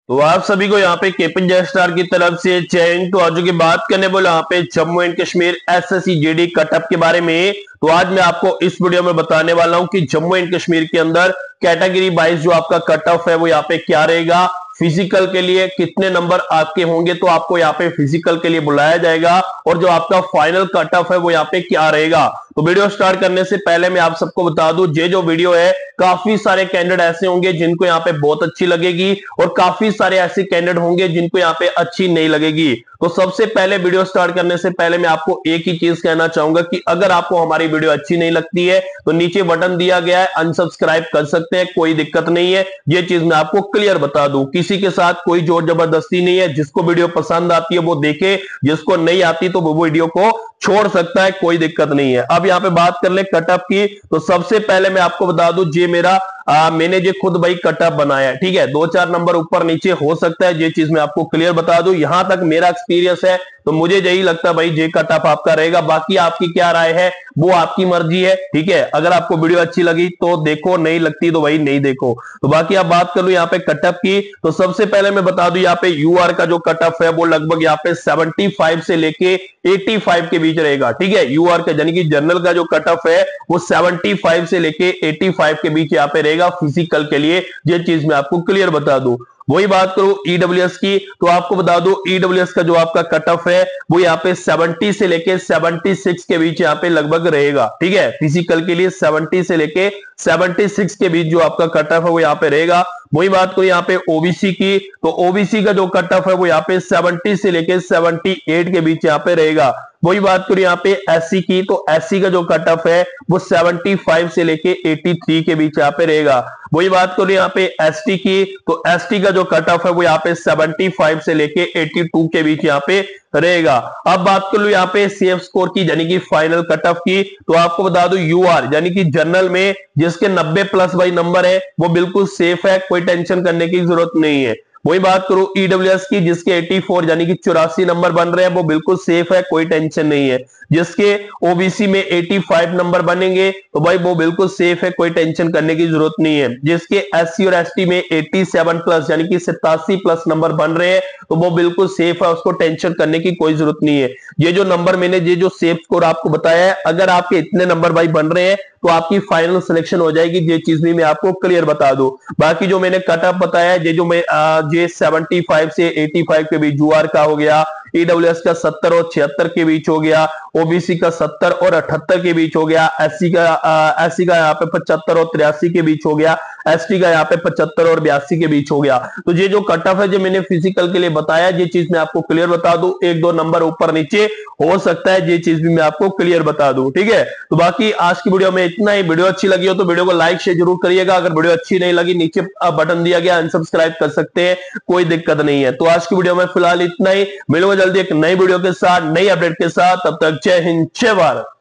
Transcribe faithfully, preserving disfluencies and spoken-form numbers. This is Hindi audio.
तो आप सभी को यहाँ पे केपन जय स्टार की तरफ से जय हिंद। तो आज की बात करने बोले यहाँ पे Jammu and Kashmir SSC GD cutoff के बारे में। तो आज मैं आपको इस वीडियो में बताने वाला हूं कि जम्मू एंड कश्मीर के अंदर कैटेगरी वाइज जो आपका कट ऑफ है वो यहाँ पे क्या रहेगा, फिजिकल के लिए कितने नंबर आपके होंगे तो आपको यहाँ पे फिजिकल के लिए बुलाया जाएगा, और जो आपका फाइनल कट ऑफ है वो यहाँ पे क्या रहेगा। तो वीडियो स्टार्ट करने से पहले मैं आप सबको बता दूं, ये जो वीडियो है काफी सारे कैंडिडेट ऐसे होंगे जिनको यहाँ पे बहुत अच्छी लगेगी, और काफी सारे ऐसे कैंडिडेट होंगे जिनको यहाँ पे अच्छी नहीं लगेगी। तो सबसे पहले वीडियो स्टार्ट करने से पहले मैं आपको एक ही चीज कहना चाहूंगा कि अगर आपको हमारी वीडियो अच्छी नहीं लगती है तो नीचे बटन दिया गया है, अनसब्सक्राइब कर सकते हैं, कोई दिक्कत नहीं है। ये चीज मैं आपको क्लियर बता दूं, किसी के साथ कोई जोर जबरदस्ती नहीं है। जिसको वीडियो पसंद आती है वो देखे, जिसको नहीं आती तो वो वीडियो को छोड़ सकता है, कोई दिक्कत नहीं है। अब यहाँ पे बात कर ले कटअप की, तो सबसे पहले मैं आपको बता दूं, ये मेरा आ, मैंने जो खुद भाई कटअप बनाया है, ठीक है, दो चार नंबर ऊपर नीचे हो सकता है, ये चीज मैं आपको क्लियर बता दूं। यहां तक मेरा एक्सपीरियंस है तो मुझे यही लगता है भाई ये कटअप आपका रहेगा। बाकी आपकी क्या राय है वो आपकी मर्जी है, ठीक है। अगर आपको वीडियो अच्छी लगी तो देखो, नहीं लगती तो भाई नहीं देखो। तो बाकी आप बात कर लो यहाँ पे कटअप की, तो सबसे पहले मैं बता दूं यहाँ पे यूआर का जो कटअप है वो लगभग यहाँ पे पचहत्तर से लेके पचासी के बीच रहेगा, ठीक है। यूआर का यानी कि जनरल का जो कटअप है वो पचहत्तर से लेके पचासी के बीच यहाँ पे रहेगा फिजिकल के लिए। ये चीज मैं आपको क्लियर बता दूं। वही बात करूं ईडब्ल्यूएस की, तो आपको बता दो ईडब्ल्यूएस का जो आपका कट ऑफ है वो यहाँ पे सत्तर से लेके छिहत्तर के बीच यहाँ पे लगभग रहेगा, ठीक है। फिजिकल के लिए सत्तर से लेके छिहत्तर के बीच जो आपका कट ऑफ है वो यहाँ पे रहेगा। वही बात करो यहाँ पे ओबीसी की, तो ओबीसी का जो कट ऑफ है वो यहाँ पे सत्तर से लेके अठहत्तर के बीच यहाँ पे रहेगा। वही बात करो यहाँ पे एससी की, तो एससी का जो कट ऑफ है वो पचहत्तर से लेके तिरासी के बीच यहाँ पे रहेगा। वही बात करो यहाँ पे एसटी की, तो एसटी का जो कट ऑफ है वो यहाँ पे पचहत्तर से लेके बयासी के बीच यहाँ पे रहेगा। अब बात कर लो यहाँ पे सेफ स्कोर की यानी कि फाइनल कट ऑफ की, तो आपको बता दो यूआर यानी कि जनरल में जिसके नब्बे प्लस बाई नंबर है वो बिल्कुल सेफ है, कोई टेंशन करने की जरूरत नहीं है। वही बात करो ईडब्ल्यूएस की, जिसके चौरासी यानी कि चौरासी नंबर बन रहे हैं वो बिल्कुल सेफ है, कोई टेंशन नहीं है। जिसके ओबीसी में पचासी नंबर बनेंगे तो भाई वो बिल्कुल सेफ है, कोई टेंशन करने की जरूरत नहीं है। जिसके एससी और एसटी में सत्तासी प्लस यानी कि सतासी प्लस नंबर बन रहे हैं तो वो बिल्कुल सेफ है, उसको टेंशन करने की कोई जरूरत नहीं है। ये जो नंबर मैंने ये जो सेफ स्कोर आपको बताया है, अगर आपके इतने नंबर भाई बन रहे हैं तो आपकी फाइनल सिलेक्शन हो जाएगी। ये चीज भी मैं आपको क्लियर बता दूं। बाकी जो मैंने कटअप बताया ये जो मैं जे पचहत्तर से पचासी के बीच यूआर का हो गया, ईडब्ल्यूएस का सत्तर और छिहत्तर के बीच हो गया, ओबीसी का सत्तर और अठहत्तर के बीच हो गया, एससी का एससी का यहाँ पे पचहत्तर और तिरासी के बीच हो गया, एसटी का यहाँ पे पचहत्तर और बयासी के बीच हो गया। तो ये जो कट ऑफ है जो मैंने फिजिकल के लिए बताया, ये चीज मैं आपको क्लियर बता दूं, एक दो नंबर ऊपर नीचे हो सकता है, ये चीज भी मैं आपको क्लियर बता दूं, ठीक है। तो बाकी आज की वीडियो में इतना ही। वीडियो अच्छी लगी हो तो वीडियो को लाइक शेयर जरूर करिएगा। अगर वीडियो अच्छी नहीं लगी नीचे बटन दिया गया अनसब्सक्राइब कर सकते हैं, कोई दिक्कत नहीं है। तो आज की वीडियो में फिलहाल इतना ही, मिलूंगा जल्दी एक नई वीडियो के साथ, नई अपडेट के साथ। तब तक जय हिंद जय भारत।